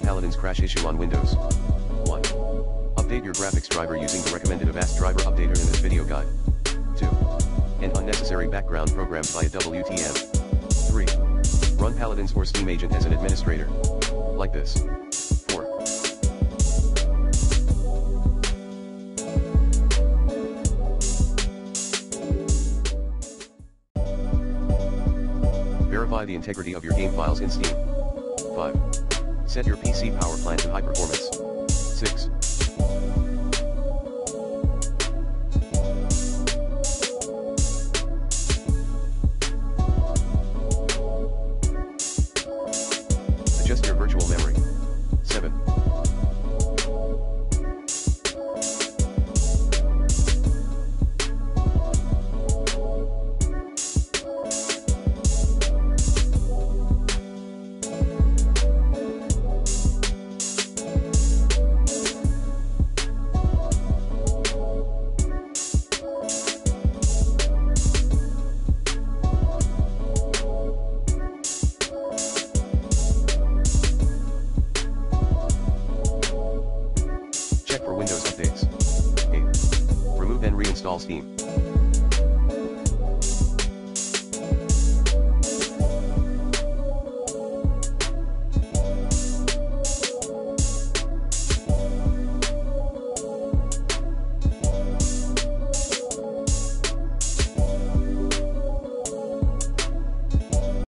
Paladins crash issue on Windows. 1. Update your graphics driver using the recommended Avast driver updater in this video guide. 2. End unnecessary background programs via WTM. 3. Run Paladins or Steam Agent as an administrator. Like this. 4. Verify the integrity of your game files in Steam. 5. Set your PC power plan to high performance. 6. Adjust your virtual memory. 7. Check for Windows updates. 8. Remove and reinstall Steam.